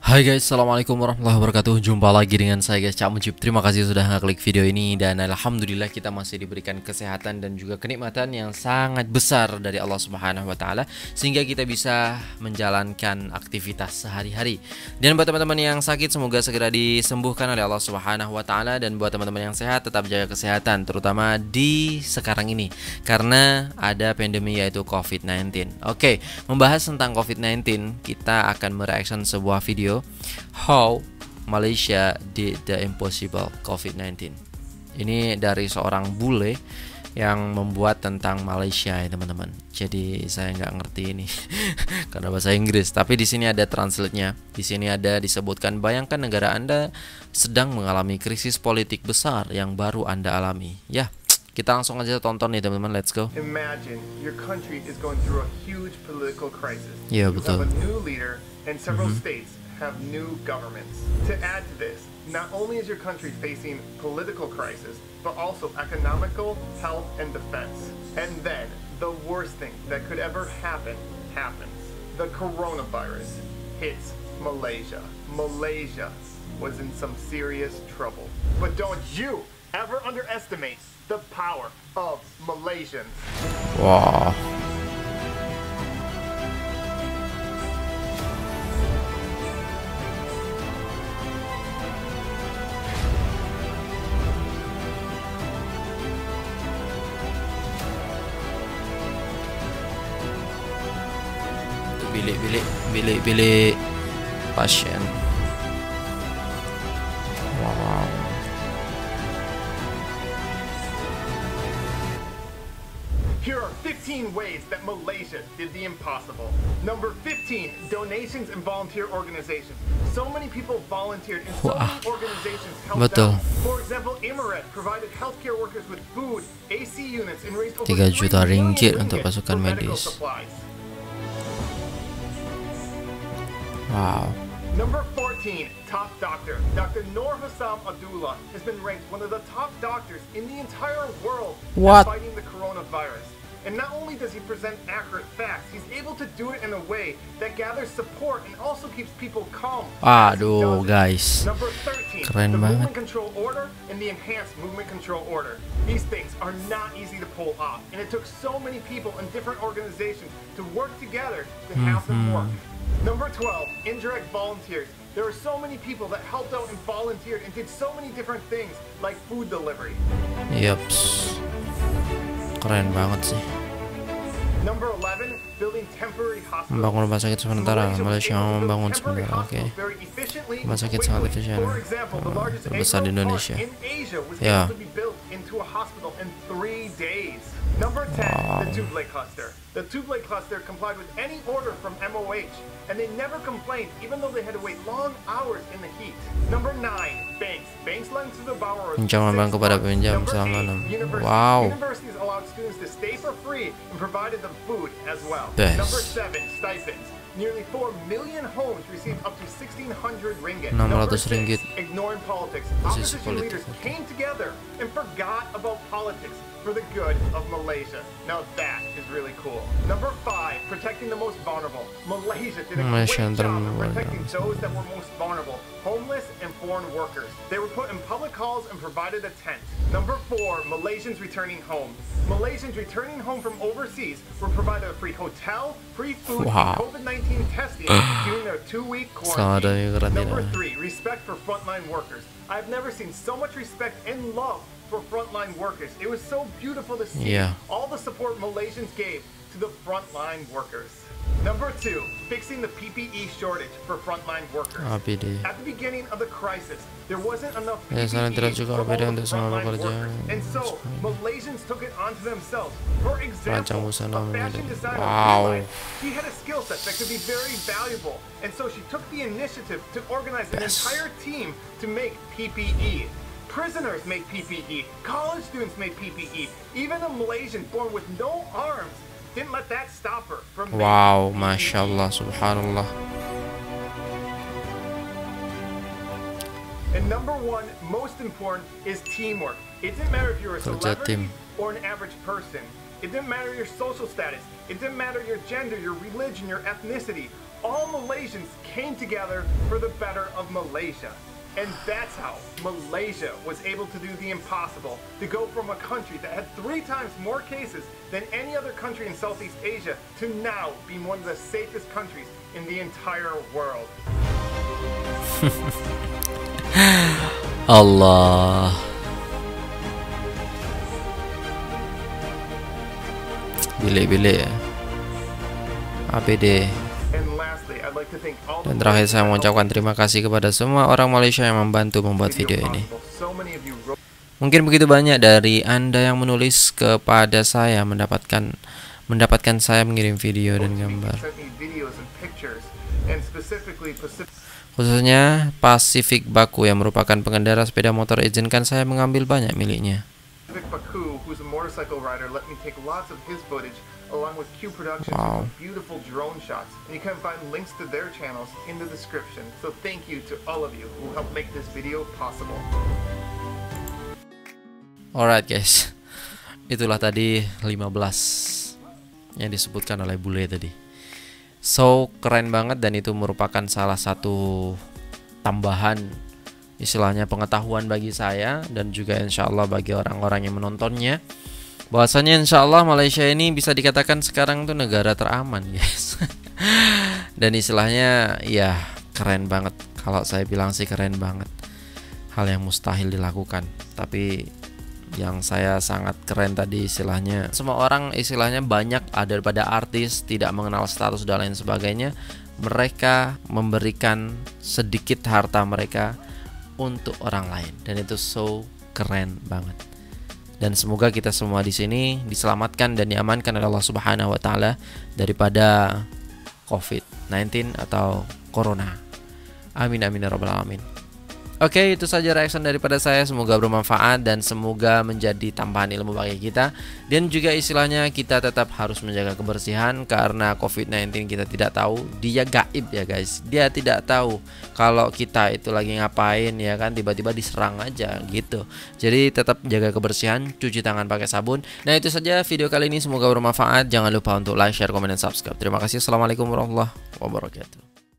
Hai guys, assalamualaikum warahmatullahi wabarakatuh. Jumpa lagi dengan saya guys, Cak Mujib. Terima kasih sudah ngeklik video ini. Dan alhamdulillah kita masih diberikan kesehatan dan juga kenikmatan yang sangat besar dari Allah Subhanahu wa Ta'ala, sehingga kita bisa menjalankan aktivitas sehari-hari. Dan buat teman-teman yang sakit, semoga segera disembuhkan oleh Allah Subhanahu wa Ta'ala. Dan buat teman-teman yang sehat, tetap jaga kesehatan, terutama di sekarang ini, karena ada pandemi yaitu COVID-19. Oke, membahas tentang COVID-19, kita akan mereaction sebuah video How Malaysia did the impossible COVID-19. Ini dari seorang bule yang membuat tentang Malaysia ya teman-teman. Jadi saya nggak ngerti ini karena bahasa Inggris. Tapi di sini ada translate-nya. Di sini ada disebutkan, bayangkan negara Anda sedang mengalami krisis politik besar yang baru Anda alami. Ya, kita langsung aja tonton nih teman-teman. Let's go. Imagine your country is going through a huge political crisis. Iya You betul. have a new leader and several states have new governments. To add to this, not only is your country facing political crisis, but also economical, health, and defense. And then, the worst thing that could ever happen happens. The coronavirus hits Malaysia. Malaysia was in some serious trouble. But don't you ever underestimate the power of Malaysians. Wah. Bilik pasien. Wow. Here are 15 ways that Malaysia did the impossible. Number 15, donations and volunteer organizations. So many people volunteered and so many organizations helped Betul. out. For example, Emirates provided healthcare workers with food, AC units, and raised over 3 juta 3 million ringgit untuk ringgit pasukan for medical medis. supplies. Wow. Number 14, top doctor. Dr. Noor Hussam Abdullah has been ranked one of the top doctors in the entire world What? at fighting the coronavirus. And not only does he present accurate facts, he's able to do it in a way that gathers support and also keeps people calm. as he Aduh does it. guys, Number 13, keren the banget. movement control order and the enhanced movement control order. These things are not easy to pull off, and it took so many people in different organizations to work together to have them work. Number 12, indirect volunteers. There are so many people that helped out and volunteered and did so many different things like food delivery. Yups. Keren banget sih. Number 11, building temporary hospitals. Membangun rumah sakit sementara. Malaysia mau membangun sementara. Oke. Rumah sakit sangat efisien. Terbesar di Indonesia. Ya. Number 10, the Tubelay cluster. The Tubelay cluster complied with any order from MOH, and they never complained even though they had to wait long hours in the heat. Number 9, banks. Banks lent to the borrowers. Pinjaman bank kepada peminjam selama 6. Wow. Universities allowed students to stay for free and provided them food as well. Best. Number 7, stipends. Nearly 4 million homes received up to 1,600 ringgit. 600 Number 6, ringgit. ignoring politics. Posisi Opposition politik. leaders came together and forgot about politics for the good of Malaysia. Now that is really cool. Number 5, protecting the most vulnerable. Malaysia did a great Malaysia job of vulnerable. protecting those that were most vulnerable, homeless and foreign workers. They were put in public halls and provided a tent. Number 4, Malaysians returning home. Malaysians returning home from overseas were provided a free hotel, free food, Wow. and COVID-19 testing during their 2-week Sangat ada quarantine. yang keren Number tidak. 3, respect for frontline workers. I've never seen so much respect and love for frontline workers. It was so beautiful to see Yeah. all the support Malaysians gave to the frontline workers. Number 2, fixing the PPE shortage for frontline workers. APD. At the beginning of the crisis, there wasn't enough Ya, sana tidak PPE cukup for all APD the untuk semua frontline pekerja. workers. And so, Malaysians took it onto themselves. For Perancang example, busana a fashion memilih. designer Wow. realized she had a skill set that could be very valuable. And so she took the initiative to organize an Yes. entire team to make PPE. Prisoners make PPE. College students make PPE. Even a Malaysian born with no arms didn't let that stop her from making Wow, PPE. Masya Allah, Subhanallah. And number 1, most important, is teamwork. It didn't matter if you were a Kerja celebrity tim. or an average person. It didn't matter your social status. It didn't matter your gender, your religion, your ethnicity. all Malaysians came together for the better of Malaysia. And that's how Malaysia was able to do the impossible, to go from a country that had 3 times more cases than any other country in Southeast Asia to now be one of the safest countries in the entire world. Allah. Bile-bile ya. APD. Dan terakhir saya mengucapkan terima kasih kepada semua orang Malaysia yang membantu membuat video ini. Mungkin begitu banyak dari Anda yang menulis kepada saya mendapatkan saya mengirim video dan gambar. Khususnya Pacific Baku yang merupakan pengendara sepeda motor, izinkan saya mengambil banyak miliknya. Baku, who's a motorcycle rider, let me take lots of his footage along with Q Productions with beautiful drone shots. And you can find links to their channels in the description. So thank you to all of you who helped make this video possible. Alright guys, itulah tadi 15 yang disebutkan oleh bule tadi. So keren banget, dan itu merupakan salah satu tambahan istilahnya pengetahuan bagi saya dan juga insya Allah bagi orang-orang yang menontonnya, bahwasanya insya Allah Malaysia ini bisa dikatakan sekarang tuh negara teraman guys. Dan istilahnya ya keren banget, kalau saya bilang sih keren banget, hal yang mustahil dilakukan. Tapi yang saya sangat keren tadi istilahnya, semua orang istilahnya banyak daripada artis tidak mengenal status dan lain sebagainya, mereka memberikan sedikit harta mereka untuk orang lain, dan itu so keren banget. Dan semoga kita semua di sini diselamatkan dan diamankan oleh Allah Subhanahu wa taala daripada COVID-19 atau corona. Amin amin ya rabbal alamin. Oke, itu saja reaction daripada saya. Semoga bermanfaat dan semoga menjadi tambahan ilmu bagi kita. Dan juga istilahnya kita tetap harus menjaga kebersihan, karena COVID-19 kita tidak tahu, dia gaib ya guys. Dia tidak tahu kalau kita itu lagi ngapain ya kan, tiba-tiba diserang aja gitu. Jadi tetap jaga kebersihan, cuci tangan pakai sabun. Nah itu saja video kali ini, semoga bermanfaat. Jangan lupa untuk like, share, komen, dan subscribe. Terima kasih. Assalamualaikum warahmatullahi wabarakatuh.